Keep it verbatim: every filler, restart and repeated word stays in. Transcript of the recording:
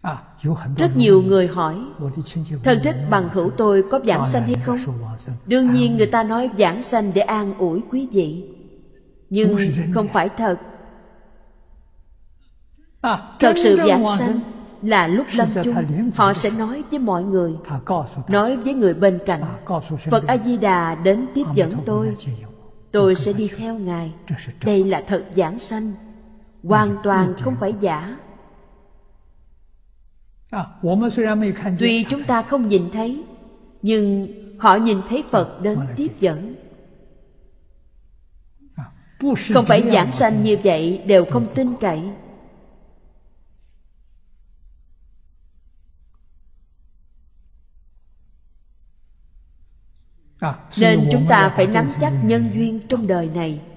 Rất nhiều người hỏi, thân thích bằng hữu tôi có vãng sanh hay không? Đương nhiên người ta nói vãng sanh để an ủi quý vị, nhưng không phải thật. Thật sự vãng sanh là lúc lâm chung, họ sẽ nói với mọi người, nói với người bên cạnh, Phật A-di-đà đến tiếp dẫn tôi, tôi sẽ đi theo Ngài. Đây là thật vãng sanh, hoàn toàn không phải giả. Tuy chúng ta không nhìn thấy, nhưng họ nhìn thấy Phật đến tiếp dẫn. Không phải vãng sanh như vậy đều không tin cậy. Nên chúng ta phải nắm chắc nhân duyên trong đời này.